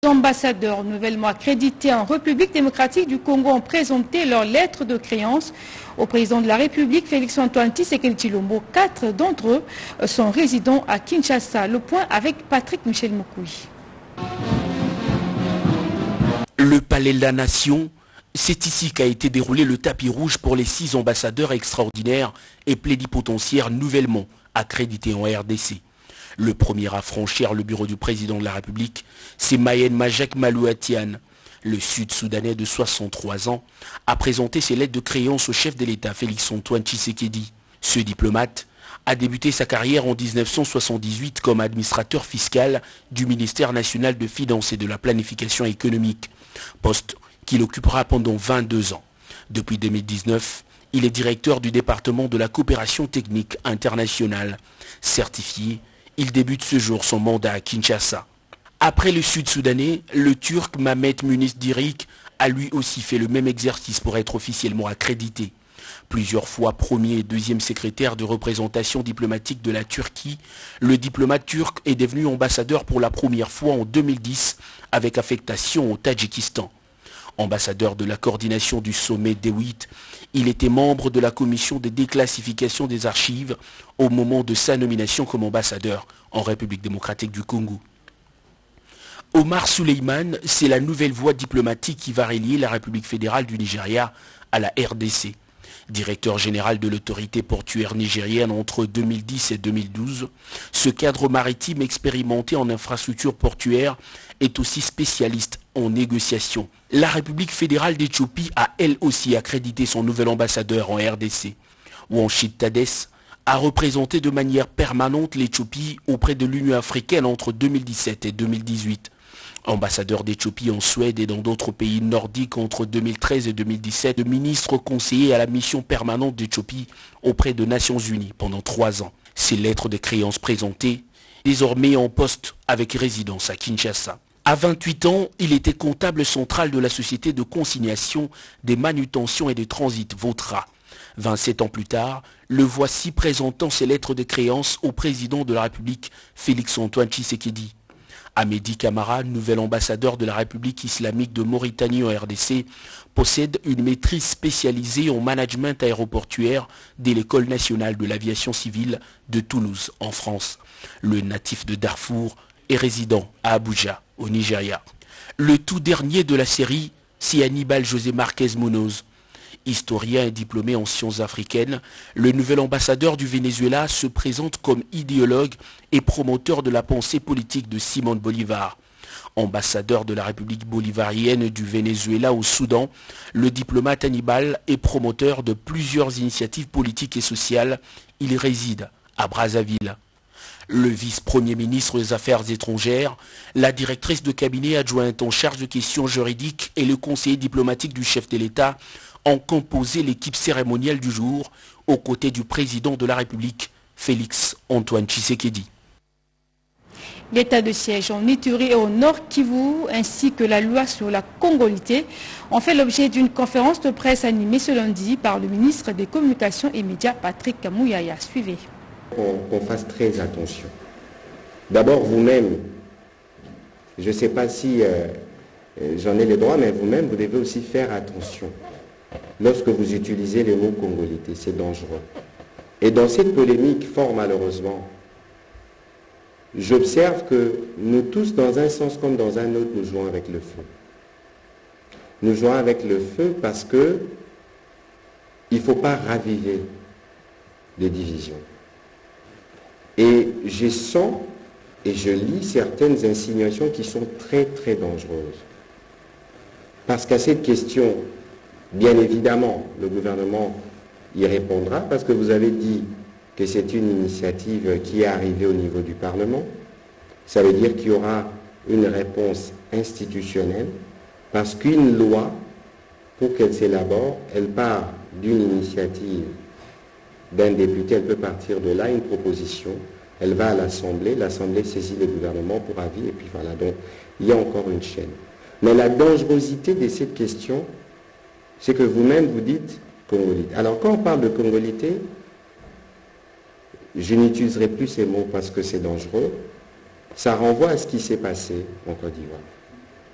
ambassadeurs nouvellement accrédités en République démocratique du Congo ont présenté leur lettre de créance au président de la République, Félix-Antoine Tshisekedi Tshilombo. 4 d'entre eux sont résidents à Kinshasa. Le point avec Patrick Michel Moukoui. Le Palais de la Nation, c'est ici qu'a été déroulé le tapis rouge pour les 6 ambassadeurs extraordinaires et plénipotentiaires nouvellement accrédités en RDC. Le premier à franchir le bureau du président de la République, c'est Mayen Majek Malouatian. Le Sud-Soudanais de 63 ans a présenté ses lettres de créance au chef de l'État, Félix-Antoine Tshisekedi. Ce diplomate a débuté sa carrière en 1978 comme administrateur fiscal du ministère national de Finances et de la Planification économique, poste qu'il occupera pendant 22 ans. Depuis 2019, il est directeur du département de la coopération technique internationale. Certifié, il débute ce jour son mandat à Kinshasa. Après le Sud-Soudanais, le Turc Mehmet Muniz Dirik a lui aussi fait le même exercice pour être officiellement accrédité. Plusieurs fois premier et deuxième secrétaire de représentation diplomatique de la Turquie, le diplomate turc est devenu ambassadeur pour la première fois en 2010 avec affectation au Tadjikistan. Ambassadeur de la coordination du sommet D8, il était membre de la commission de déclassification des archives au moment de sa nomination comme ambassadeur en République démocratique du Congo. Omar Suleiman, c'est la nouvelle voie diplomatique qui va relier la République fédérale du Nigeria à la RDC. Directeur général de l'autorité portuaire nigérienne entre 2010 et 2012, ce cadre maritime expérimenté en infrastructure portuaire est aussi spécialiste en négociation. La République fédérale d'Éthiopie a elle aussi accrédité son nouvel ambassadeur en RDC. Wanchid Tadesse a représenté de manière permanente l'Éthiopie auprès de l'Union africaine entre 2017 et 2018. Ambassadeur d'Éthiopie en Suède et dans d'autres pays nordiques entre 2013 et 2017, le ministre conseiller à la mission permanente d'Éthiopie auprès des Nations Unies pendant 3 ans. Ses lettres de créance présentées, désormais en poste avec résidence à Kinshasa. À 28 ans, il était comptable central de la société de consignation des manutentions et de transit Vautra. 27 ans plus tard, le voici présentant ses lettres de créance au président de la République, Félix-Antoine Tshisekedi. Amédi Camara, nouvel ambassadeur de la République islamique de Mauritanie en RDC, possède une maîtrise spécialisée en management aéroportuaire de l'École nationale de l'aviation civile de Toulouse, en France. Le natif de Darfour est résident à Abuja, au Nigeria. Le tout dernier de la série, c'est Hannibal José Marquez Munoz. Historien et diplômé en sciences africaines, le nouvel ambassadeur du Venezuela se présente comme idéologue et promoteur de la pensée politique de Simón Bolívar. Ambassadeur de la République bolivarienne du Venezuela au Soudan, le diplomate Hannibal est promoteur de plusieurs initiatives politiques et sociales. Il réside à Brazzaville. Le vice-premier ministre des Affaires étrangères, la directrice de cabinet adjointe en charge de questions juridiques et le conseiller diplomatique du chef de l'État ont composé l'équipe cérémonielle du jour aux côtés du président de la République, Félix-Antoine Tshisekedi. L'état de siège en Ituri et au Nord Kivu ainsi que la loi sur la congolité ont fait l'objet d'une conférence de presse animée ce lundi par le ministre des Communications et Médias, Patrick Kamouyaya. Suivez. Qu'on fasse très attention. D'abord, vous-même, je ne sais pas si j'en ai les droits, mais vous-même, vous devez aussi faire attention. Lorsque vous utilisez les mots congolité, c'est dangereux. Et dans cette polémique, fort malheureusement, j'observe que nous tous, dans un sens comme dans un autre, nous jouons avec le feu. Nous jouons avec le feu parce que il ne faut pas raviver les divisions. Et je sens et je lis certaines insinuations qui sont très très dangereuses. Parce qu'à cette question, bien évidemment, le gouvernement y répondra parce que vous avez dit que c'est une initiative qui est arrivée au niveau du Parlement. Ça veut dire qu'il y aura une réponse institutionnelle parce qu'une loi, pour qu'elle s'élabore, elle part d'une initiative d'un député, elle peut partir de là, une proposition, elle va à l'Assemblée, l'Assemblée saisit le gouvernement pour avis et puis voilà, donc il y a encore une chaîne. Mais la dangerosité de cette question, c'est que vous-même vous dites congolité. Alors quand on parle de congolité, je n'utiliserai plus ces mots parce que c'est dangereux. Ça renvoie à ce qui s'est passé en Côte d'Ivoire.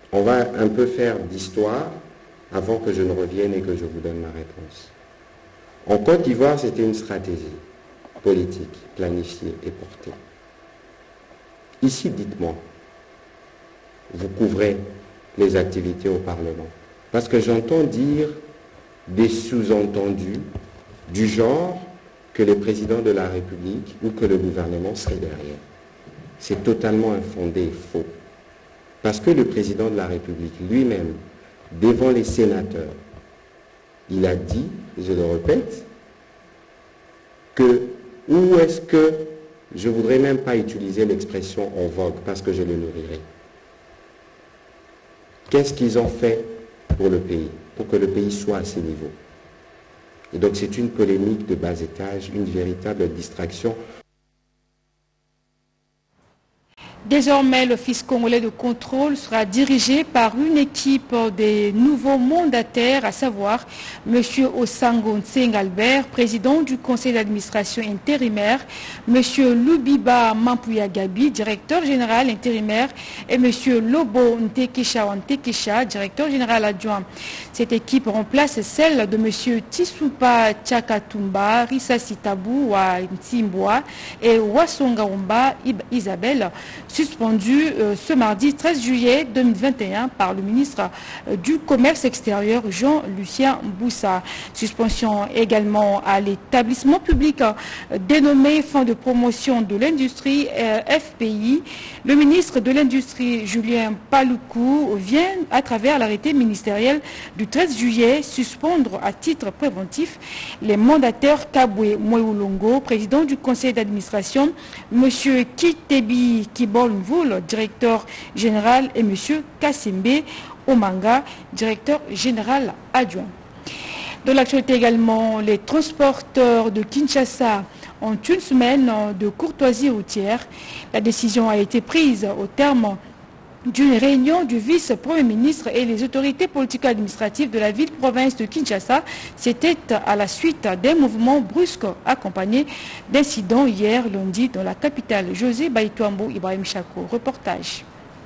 On va un peu faire d'histoire avant que je ne revienne et que je vous donne ma réponse. En Côte d'Ivoire, c'était une stratégie politique, planifiée et portée. Ici, dites-moi, vous couvrez les activités au Parlement. Parce que j'entends dire des sous-entendus du genre que les présidents de la République ou que le gouvernement serait derrière. C'est totalement infondé et faux. Parce que le président de la République lui-même, devant les sénateurs, il a dit, je le répète, que où est-ce que, je ne voudrais même pas utiliser l'expression en vogue parce que je le nourrirai. Qu'est-ce qu'ils ont fait pour le pays, pour que le pays soit à ces niveaux? Et donc c'est une polémique de bas étage, une véritable distraction. Désormais, l'Office congolais de contrôle sera dirigé par une équipe des nouveaux mandataires, à savoir M. Osango Ntseng Albert, président du conseil d'administration intérimaire, M. Lubiba Mampuya Gabi, directeur général intérimaire, et M. Lobo Ntekesha, directeur général adjoint. Cette équipe remplace celle de M. Tisupa Tchakatumba, Rissa Sitabu wa Ntimbwa et Wasonga Omba Isabelle, suspendu ce mardi 13 juillet 2021 par le ministre du Commerce extérieur Jean-Lucien Boussa. Suspension également à l'établissement public dénommé Fonds de promotion de l'industrie FPI. Le ministre de l'Industrie Julien Paluku vient à travers l'arrêté ministériel du 13 juillet suspendre à titre préventif les mandataires Kabwe Mweulongo, président du conseil d'administration, M. Kitebi Kibolnvoul, directeur général, et M. Kassembe Omanga, directeur général adjoint. De l'actualité également, les transporteurs de Kinshasa ont une semaine de courtoisie routière. La décision a été prise au terme d'une réunion du vice-premier ministre et les autorités politico-administratives de la ville-province de Kinshasa. C'était à la suite d'un mouvement brusque accompagné d'incidents hier lundi dans la capitale. José Baïtouambo, Ibrahim Chako, reportage.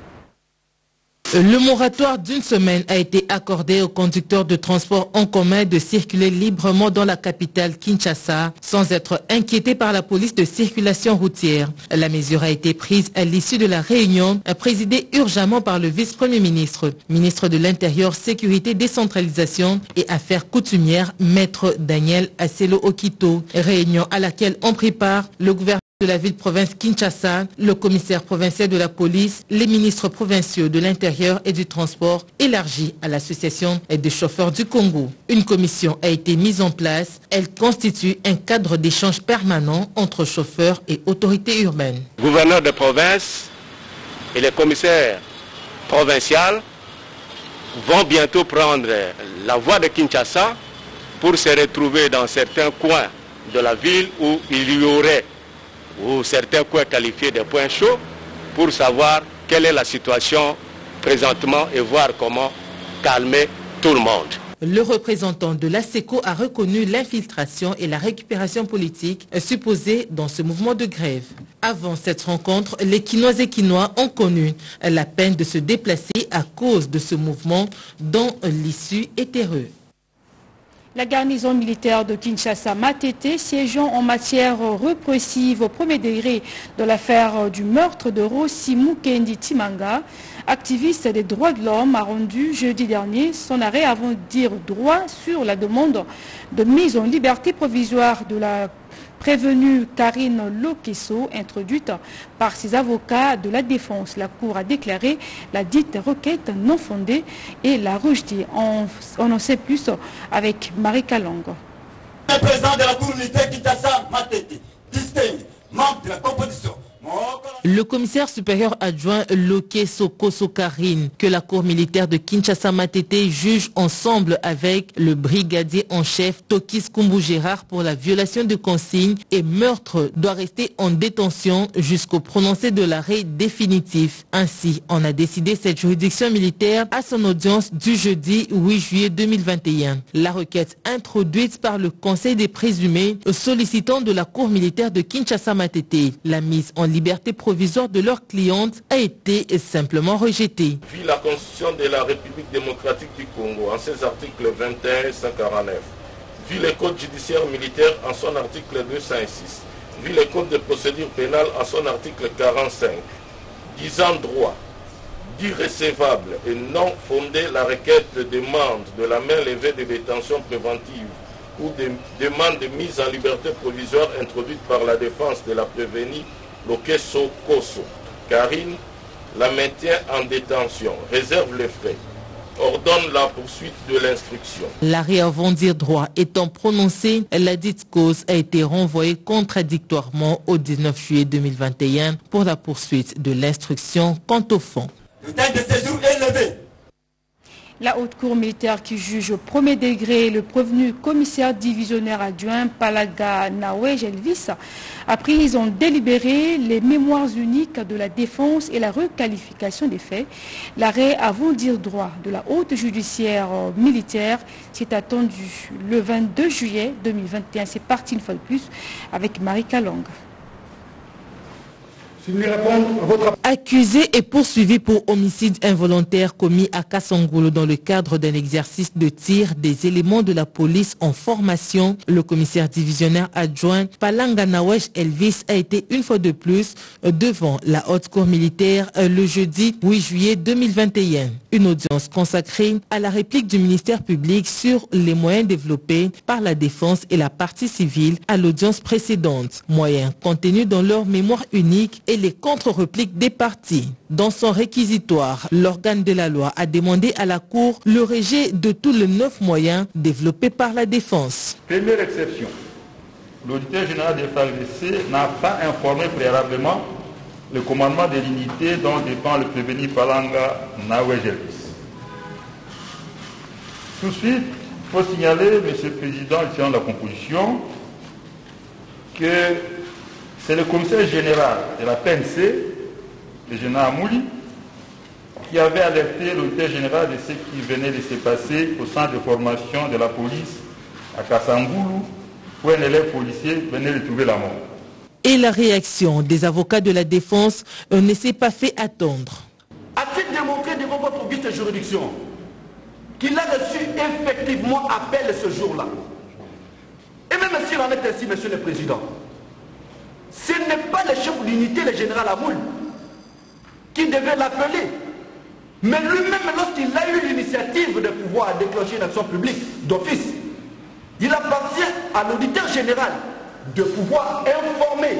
Le moratoire d'une semaine a été accordé aux conducteurs de transport en commun de circuler librement dans la capitale Kinshasa sans être inquiétés par la police de circulation routière. La mesure a été prise à l'issue de la réunion présidée urgemment par le vice-premier ministre, ministre de l'Intérieur, Sécurité, Décentralisation et Affaires coutumières, maître Daniel Asselo Okito. Réunion à laquelle ont pris part le gouvernement de la ville-province Kinshasa, le commissaire provincial de la police, les ministres provinciaux de l'Intérieur et du Transport, élargis à l'association des chauffeurs du Congo. Une commission a été mise en place. Elle constitue un cadre d'échange permanent entre chauffeurs et autorités urbaines. Gouverneurs de province et les commissaires provinciaux vont bientôt prendre la voie de Kinshasa pour se retrouver dans certains coins de la ville où il y aurait ou certains coins qualifiés de points chauds pour savoir quelle est la situation présentement et voir comment calmer tout le monde. Le représentant de l'ASECO a reconnu l'infiltration et la récupération politique supposées dans ce mouvement de grève. Avant cette rencontre, les Kinoises et Kinois ont connu la peine de se déplacer à cause de ce mouvement dont l'issue est heureuse. La garnison militaire de Kinshasa Matete, siégeant en matière répressive au premier degré de l'affaire du meurtre de Rossi Mukendi Timanga, activiste des droits de l'homme, a rendu jeudi dernier son arrêt avant de dire droit sur la demande de mise en liberté provisoire de la prévenue Karine Lokesso, introduite par ses avocats de la défense. La Cour a déclaré la dite requête non fondée et l'a rejetée. On en sait plus avec Marie Kalongo. Le président de la Cour militaire Kinshasa Matete distingue membre de la composition. Le commissaire supérieur adjoint Lokesso Koso Karine, que la cour militaire de Kinshasa Matete juge ensemble avec le brigadier en chef Tokis Kumbu Gérard pour la violation de consignes et meurtre, doit rester en détention jusqu'au prononcé de l'arrêt définitif. Ainsi, on a décidé cette juridiction militaire à son audience du jeudi 8 juillet 2021. La requête introduite par le Conseil des présumés sollicitant de la cour militaire de Kinshasa Matete la mise en liberté provisoire provisoire de leurs clientes a été simplement rejetée. Vu la Constitution de la République démocratique du Congo en ses articles 21 et 149, vu le Code judiciaire militaire en son article 206, vu le Code de procédure pénale en son article 45, disant droit, dit recevable et non fondé la requête de demande de la main levée de détention préventive ou de demande de mise en liberté provisoire introduite par la défense de la prévenue Lokeso Koso. Karine la maintient en détention, réserve les frais, ordonne la poursuite de l'instruction. L'arrêt avant dire droit étant prononcé, la dite cause a été renvoyée contradictoirement au 19 juillet 2021 pour la poursuite de l'instruction quant au fond. Le temps de séjour est levé. La haute cour militaire qui juge au premier degré le prévenu commissaire divisionnaire adjoint Palaga Nawej Elvis a pris en délibéré les mémoires uniques de la défense et la requalification des faits. L'arrêt avant dire droit de la haute judiciaire militaire s'est attendu le 22 juillet 2021. C'est parti une fois de plus avec Marie Kalong. Accusé et poursuivi pour homicide involontaire commis à Kassangolo dans le cadre d'un exercice de tir des éléments de la police en formation, le commissaire divisionnaire adjoint Palanga Nawej Elvis a été une fois de plus devant la haute cour militaire le jeudi 8 juillet 2021. Une audience consacrée à la réplique du ministère public sur les moyens développés par la défense et la partie civile à l'audience précédente. Moyens contenus dans leur mémoire unique et les contre-répliques des parties. Dans son réquisitoire, l'organe de la loi a demandé à la Cour le rejet de tous les 9 moyens développés par la défense. Première exception, l'auditeur général des FARDC n'a pas informé préalablement le commandement de l'unité dont dépend le prévenu Palanga Nawej Elvis. Tout de suite, il faut signaler, Monsieur le Président, le tient de la composition, que c'est le commissaire général de la PNC, le général Amouli, qui avait alerté l'auditeur général de ce qui venait de se passer au centre de formation de la police à Kassangoulou, où un élève policier venait de trouver la mort. Et la réaction des avocats de la défense ne s'est pas fait attendre. A-t-il démontré devant votre auguste juridiction qu'il a reçu effectivement appel ce jour-là? Et même s'il en est ainsi, Monsieur le Président, ce n'est pas le chef d'unité, le général Amoul, qui devait l'appeler. Mais lui-même, lorsqu'il a eu l'initiative de pouvoir déclencher une action publique d'office, il appartient à l'auditeur général de pouvoir informer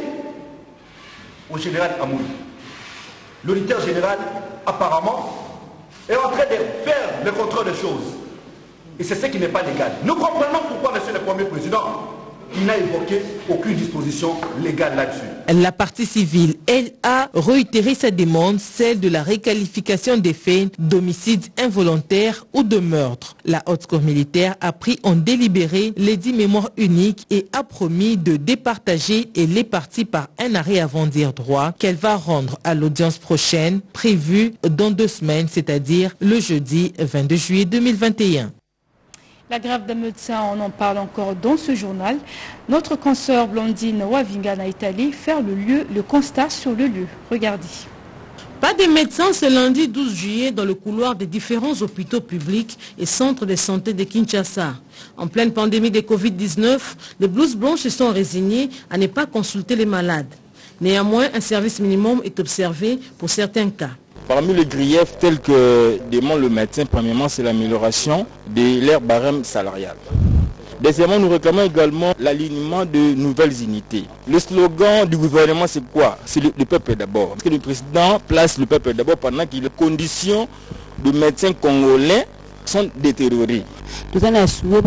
au général Amoul. L'auditeur général, apparemment, est en train de faire le contrôle des choses. Et c'est ce qui n'est pas légal. Nous comprenons pourquoi, Monsieur le Premier Président, il n'a évoqué aucune disposition légale là-dessus. La partie civile, elle, a réitéré sa demande, celle de la requalification des faits d'homicide involontaire ou de meurtre. La haute cour militaire a pris en délibéré les 10 mémoires uniques et a promis de départager les parties par un arrêt avant dire droit qu'elle va rendre à l'audience prochaine, prévue dans 2 semaines, c'est-à-dire le jeudi 22 juillet 2021. La grève des médecins, on en parle encore dans ce journal. Notre consoeur Blondine Wavinga n'a été allée faire le constat sur le lieu. Regardez. Pas de médecins ce lundi 12 juillet dans le couloir des différents hôpitaux publics et centres de santé de Kinshasa. En pleine pandémie de Covid-19, les blouses blanches se sont résignées à ne pas consulter les malades. Néanmoins, un service minimum est observé pour certains cas. Parmi les griefs tels que demande le médecin, premièrement, c'est l'amélioration de leur barème salarial. Deuxièmement, nous réclamons également l'alignement de nouvelles unités. Le slogan du gouvernement, c'est quoi? C'est le peuple d'abord. Parce que le président place le peuple d'abord pendant que les conditions de médecins congolais sont détériorées. Notre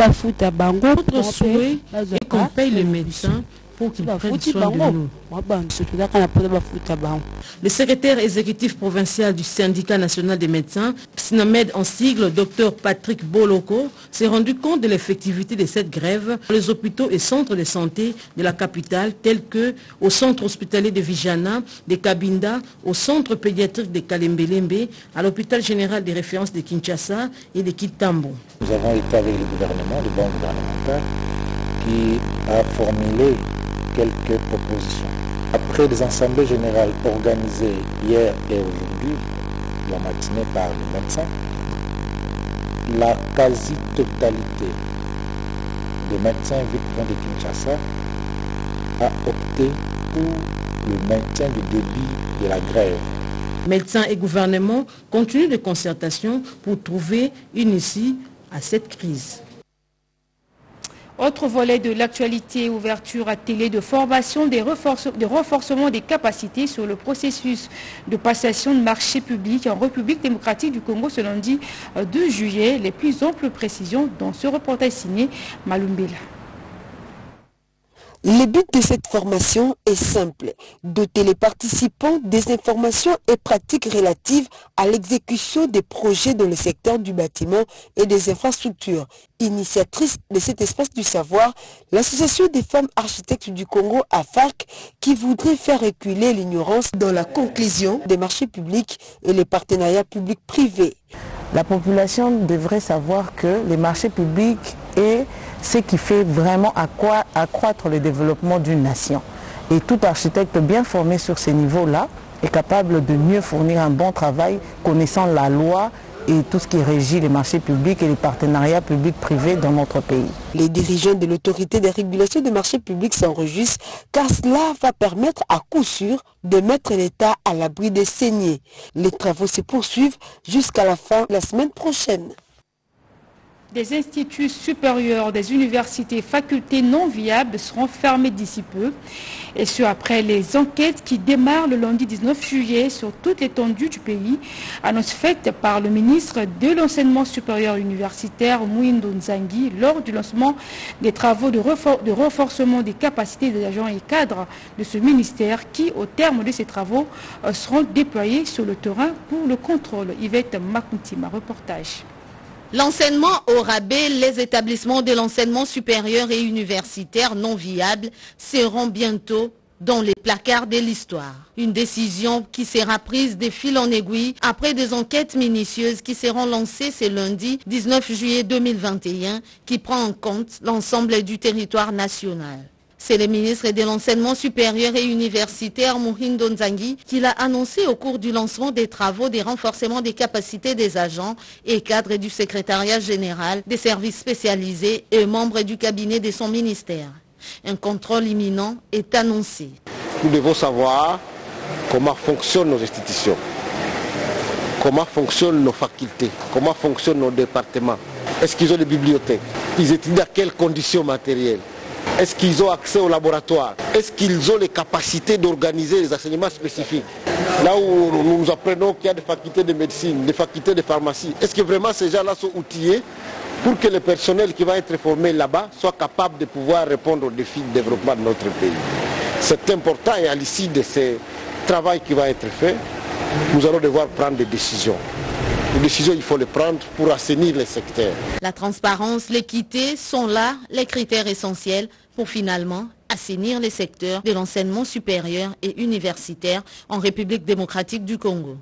souhait est qu'on paye les médecins pour qu'ils prennent soin de nous. Le secrétaire exécutif provincial du syndicat national des médecins, Psinamed en sigle, Dr Patrick Boloko, s'est rendu compte de l'effectivité de cette grève dans les hôpitaux et centres de santé de la capitale, tels que au centre hospitalier de Vijana, de Kabinda, au centre pédiatrique de Kalembelembe, à l'hôpital général de référence de Kinshasa et de Kitambo. Nous avons été avec le gouvernement, le banc gouvernemental, qui a formulé quelques propositions. Après des assemblées générales organisées hier et aujourd'hui, la matinée par les médecins, la quasi-totalité des médecins victimes de Kinshasa a opté pour le maintien du début de la grève. Médecins et gouvernement continuent de concertation pour trouver une issue à cette crise. Autre volet de l'actualité, ouverture à télé de formation de renforcement des capacités sur le processus de passation de marché public en République démocratique du Congo ce lundi 2 juillet. Les plus amples précisions dans ce reportage signé Malumbela. Le but de cette formation est simple, doter les participants des informations et pratiques relatives à l'exécution des projets dans le secteur du bâtiment et des infrastructures. Initiatrice de cet espace du savoir, l'Association des femmes architectes du Congo, AFARC, qui voudrait faire reculer l'ignorance dans la conclusion des marchés publics et les partenariats publics-privés. La population devrait savoir que les marchés publics est ce qui fait vraiment accroître le développement d'une nation. Et tout architecte bien formé sur ces niveaux-là est capable de mieux fournir un bon travail, connaissant la loi et tout ce qui régit les marchés publics et les partenariats publics-privés dans notre pays. Les dirigeants de l'autorité de régulation des marchés publics s'en réjouissent car cela va permettre à coup sûr de mettre l'État à l'abri des saignées. Les travaux se poursuivent jusqu'à la fin de la semaine prochaine. Des instituts supérieurs, des universités, facultés non viables seront fermées d'ici peu. Et ce, après les enquêtes qui démarrent le lundi 19 juillet sur toute l'étendue du pays. Annonce faite par le ministre de l'Enseignement supérieur universitaire, Mouhindo Nzangi, lors du lancement des travaux de renforcement des capacités des agents et cadres de ce ministère qui, au terme de ces travaux, seront déployés sur le terrain pour le contrôle. Yvette Makuntima, reportage. L'enseignement au rabais, les établissements de l'enseignement supérieur et universitaire non viables seront bientôt dans les placards de l'histoire. Une décision qui sera prise de fil en aiguille après des enquêtes minutieuses qui seront lancées ce lundi 19 juillet 2021 qui prend en compte l'ensemble du territoire national. C'est le ministre de l'Enseignement supérieur et universitaire, Mouhindo Nzangi, qui l'a annoncé au cours du lancement des travaux de renforcement des capacités des agents et cadres du secrétariat général des services spécialisés et membres du cabinet de son ministère. Un contrôle imminent est annoncé. Nous devons savoir comment fonctionnent nos institutions, comment fonctionnent nos facultés, comment fonctionnent nos départements. Est-ce qu'ils ont des bibliothèques? Ils étudient à quelles conditions matérielles? Est-ce qu'ils ont accès au laboratoire? Est-ce qu'ils ont les capacités d'organiser les enseignements spécifiques? Là où nous apprenons qu'il y a des facultés de médecine, des facultés de pharmacie, est-ce que vraiment ces gens-là sont outillés pour que le personnel qui va être formé là-bas soit capable de pouvoir répondre aux défis de développement de notre pays? C'est important et à l'issue de ce travail qui va être fait, nous allons devoir prendre des décisions. Les décisions, il faut les prendre pour assainir les secteurs. La transparence, l'équité sont là les critères essentiels pour finalement assainir les secteurs de l'enseignement supérieur et universitaire en République démocratique du Congo.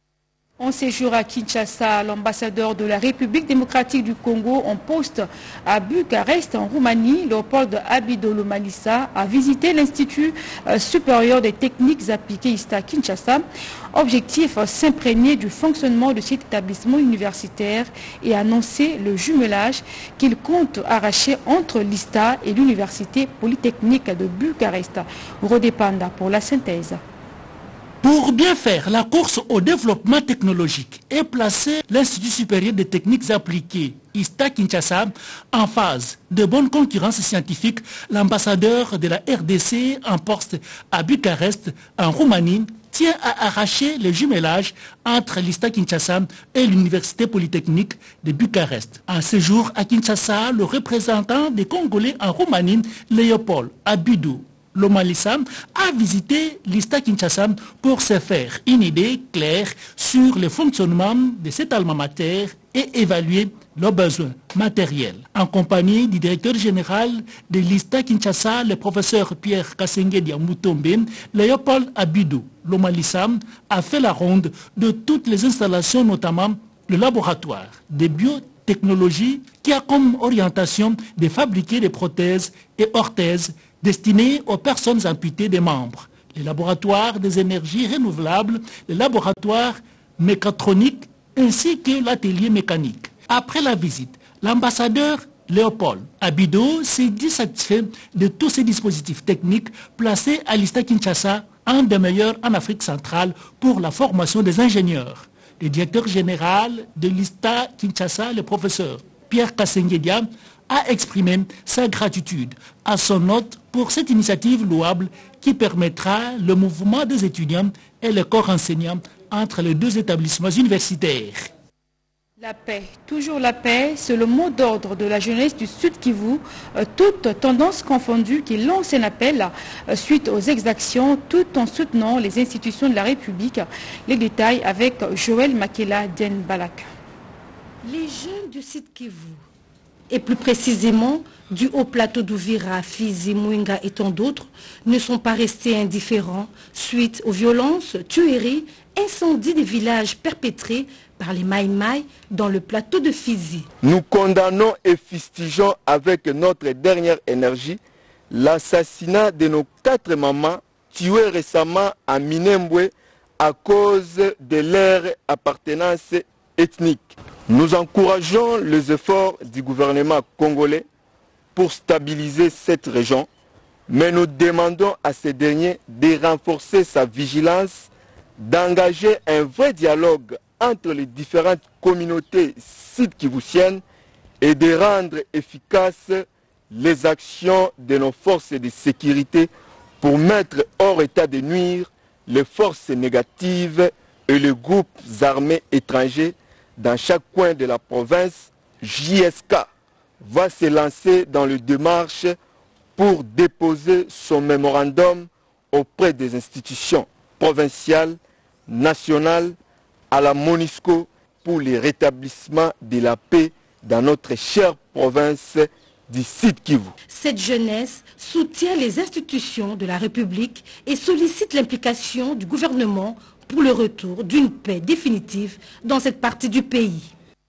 En séjour à Kinshasa, l'ambassadeur de la République démocratique du Congo en poste à Bucarest, en Roumanie, Léopold Abidolo Malissa, a visité l'Institut supérieur des techniques appliquées ISTA Kinshasa. Objectif, s'imprégner du fonctionnement de cet établissement universitaire et annoncer le jumelage qu'il compte arracher entre l'ISTA et l'Université polytechnique de Bucarest. Rodépanda pour la synthèse. Pour bien faire la course au développement technologique et placer l'Institut supérieur des techniques appliquées, ISTA Kinshasa, en phase de bonne concurrence scientifique, l'ambassadeur de la RDC en poste à Bucarest, en Roumanie, tient à arracher le jumelage entre l'ISTA Kinshasa et l'Université polytechnique de Bucarest. En séjour à Kinshasa, le représentant des Congolais en Roumanie, Léopold Abidou Lomalissa, a visité l'ISTA Kinshasa pour se faire une idée claire sur le fonctionnement de cet alma mater et évaluer leurs besoins matériels. En compagnie du directeur général de l'ISTA Kinshasa, le professeur Pierre Kasenge Diamutombe, Léopold Abidou Lomalissa a fait la ronde de toutes les installations, notamment le laboratoire de biotechnologie qui a comme orientation de fabriquer des prothèses et orthèses destinées aux personnes amputées des membres, les laboratoires des énergies renouvelables, les laboratoires mécatroniques ainsi que l'atelier mécanique. Après la visite, l'ambassadeur Léopold Abido s'est dit satisfait de tous ces dispositifs techniques placés à l'ISTA Kinshasa, un des meilleurs en Afrique centrale pour la formation des ingénieurs. Le directeur général de l'ISTA Kinshasa, le professeur Pierre Kassengedia, a exprimé sa gratitude à son hôte pour cette initiative louable qui permettra le mouvement des étudiants et le corps enseignant entre les deux établissements universitaires. La paix, toujours la paix, c'est le mot d'ordre de la jeunesse du Sud Kivu, toutes tendances confondues, qui lance un appel suite aux exactions, tout en soutenant les institutions de la République. Les détails avec Joël Makela Denbalak. Les jeunes du Sud Kivu, et plus précisément du haut plateau d'Ouvira, Fizi, Mouinga et tant d'autres, ne sont pas restés indifférents suite aux violences, tueries, incendies des villages perpétrés par les Maïmaï dans le plateau de Fizi. Nous condamnons et fustigeons avec notre dernière énergie l'assassinat de nos 4 mamans tuées récemment à Minembwe à cause de leur appartenance ethnique. Nous encourageons les efforts du gouvernement congolais pour stabiliser cette région, mais nous demandons à ce dernier de renforcer sa vigilance, d'engager un vrai dialogue entre les différentes communautés sud-kivusiennes et de rendre efficaces les actions de nos forces de sécurité pour mettre hors état de nuire les forces négatives et les groupes armés étrangers dans chaque coin de la province. JSK va se lancer dans les démarches pour déposer son mémorandum auprès des institutions provinciales, nationales, à la MONUSCO pour le rétablissement de la paix dans notre chère province du Sud Kivu. Cette jeunesse soutient les institutions de la République et sollicite l'implication du gouvernement pour le retour d'une paix définitive dans cette partie du pays.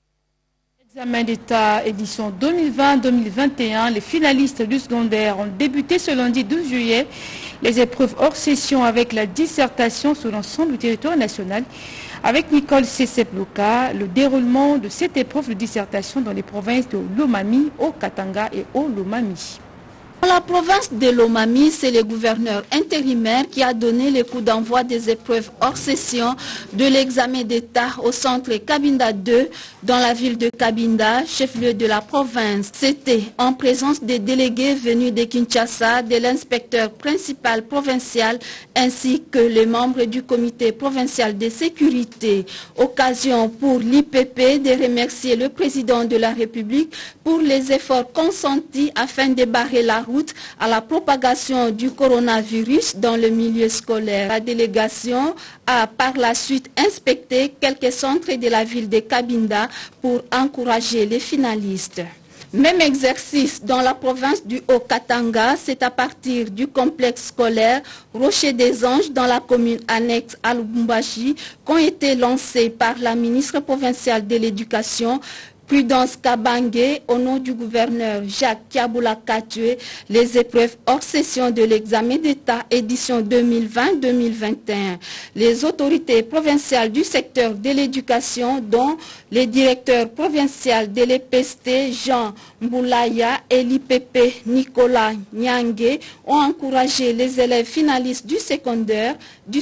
Examen d'État édition 2020-2021, les finalistes du secondaire ont débuté ce lundi 12 juillet les épreuves hors session avec la dissertation sur l'ensemble du territoire national. Avec Nicole Sesepluka, le déroulement de cette épreuve de dissertation dans les provinces de Lomami, Haut-Katanga et Haut-Lomami. Dans la province de Lomami, c'est le gouverneur intérimaire qui a donné le coup d'envoi des épreuves hors session de l'examen d'État au centre Kabinda 2 dans la ville de Kabinda, chef-lieu de la province. C'était en présence des délégués venus de Kinshasa, de l'inspecteur principal provincial ainsi que les membres du comité provincial de sécurité. Occasion pour l'IPP de remercier le président de la République pour les efforts consentis afin de barrer la route à la propagation du coronavirus dans le milieu scolaire. La délégation a par la suite inspecté quelques centres de la ville de Kabinda pour encourager les finalistes. Même exercice dans la province du Haut-Katanga, c'est à partir du complexe scolaire Rocher des Anges dans la commune annexe à Lubumbashi qu'ont été lancés par la ministre provinciale de l'Éducation, Prudence Kabange, au nom du gouverneur Jacques Kiaboula Katue, les épreuves hors session de l'examen d'État édition 2020-2021. Les autorités provinciales du secteur de l'éducation, dont les directeurs provinciaux de l'EPST Jean Mboulaya et l'IPP Nicolas Nyangue, ont encouragé les élèves finalistes du secondaire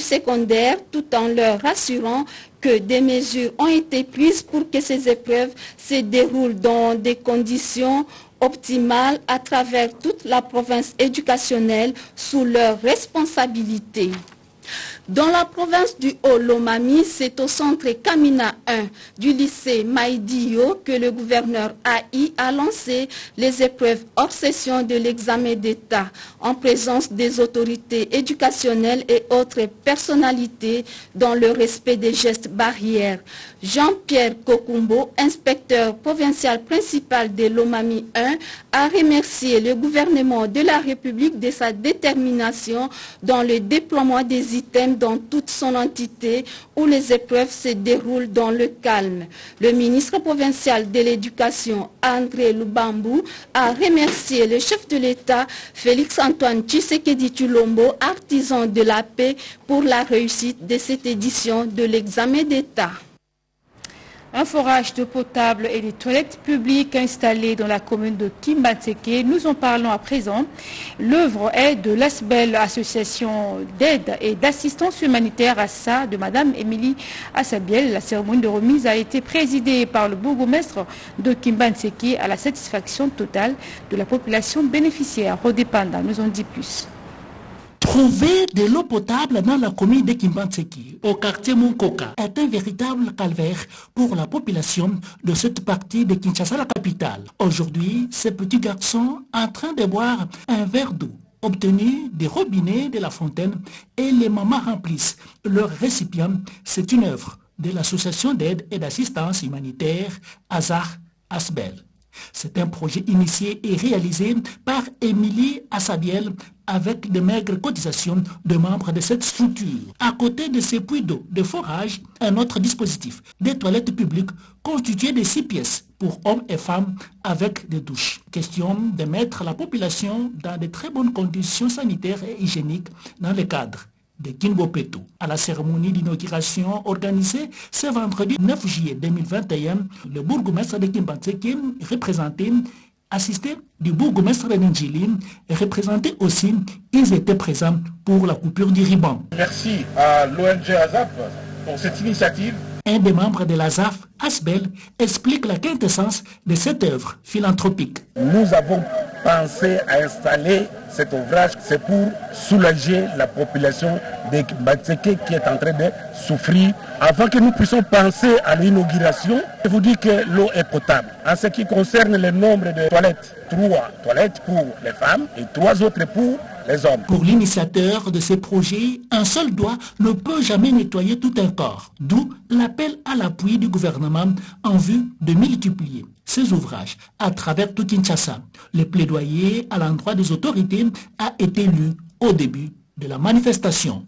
tout en leur rassurant que des mesures ont été prises pour que ces épreuves se déroulent dans des conditions optimales à travers toute la province éducationnelle sous leur responsabilité. Dans la province du Haut-Lomami, c'est au centre Kamina 1 du lycée Maïdio que le gouverneur AI a lancé les épreuves hors session de l'examen d'État en présence des autorités éducationnelles et autres personnalités dans le respect des gestes barrières. Jean-Pierre Kokumbo, inspecteur provincial principal de Lomami 1, a remercié le gouvernement de la République de sa détermination dans le déploiement des système dans toute son entité où les épreuves se déroulent dans le calme. Le ministre provincial de l'Éducation, André Lubambu, a remercié le chef de l'État, Félix-Antoine Tshisekedi Tshilombo, artisan de la paix, pour la réussite de cette édition de l'examen d'État. Un forage d'eau potable et des toilettes publiques installées dans la commune de Kimbanseke. Nous en parlons à présent. L'œuvre est de l'ASBEL, Association d'aide et d'assistance humanitaire à ça, de Madame Émilie Assabiel. La cérémonie de remise a été présidée par le bourgmestre de Kimbanseke à la satisfaction totale de la population bénéficiaire. Rodépanda nous en dit plus. Trouver de l'eau potable dans la commune de Kimbanseke, au quartier Munkoka, est un véritable calvaire pour la population de cette partie de Kinshasa, la capitale. Aujourd'hui, ces petits garçons en train de boire un verre d'eau obtenu des robinets de la fontaine et les mamans remplissent leurs récipients. C'est une œuvre de l'association d'aide et d'assistance humanitaire Azar Asbel. C'est un projet initié et réalisé par Émilie Assabiel avec de maigres cotisations de membres de cette structure. À côté de ces puits d'eau de forage, un autre dispositif, des toilettes publiques constituées de 6 pièces pour hommes et femmes avec des douches. Question de mettre la population dans de très bonnes conditions sanitaires et hygiéniques dans le cadre de Kinbopeto. À la cérémonie d'inauguration organisée ce vendredi 9 juillet 2021, le bourgmestre de Kimbanseke représenté, assisté du bourgmestre de Ninjili, et représenté aussi, ils étaient présents pour la coupure du ruban. Merci à l'ONG ASAF pour cette initiative. Un des membres de l'ASAF, Asbel, explique la quintessence de cette œuvre philanthropique. Nous avons pensé à installer cet ouvrage, c'est pour soulager la population de Kimbanseke qui est en train de souffrir. Avant que nous puissions penser à l'inauguration, je vous dis que l'eau est potable. En ce qui concerne le nombre de toilettes, 3 toilettes pour les femmes et 3 autres pour les hommes. Pour l'initiateur de ces projets, un seul doigt ne peut jamais nettoyer tout un corps. D'où l'appel à l'appui du gouvernement en vue de multiplier ces ouvrages à travers tout Kinshasa. Le plaidoyer à l'endroit des autorités a été lu au début de la manifestation.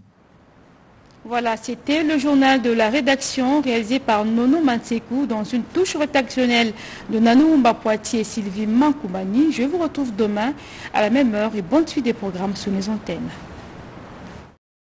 Voilà, c'était le journal de la rédaction réalisé par Nono Mansekou dans une touche rédactionnelle de Nanou Mbapoitier et Sylvie Mankoumani. Je vous retrouve demain à la même heure et bonne suite des programmes sur mes antennes.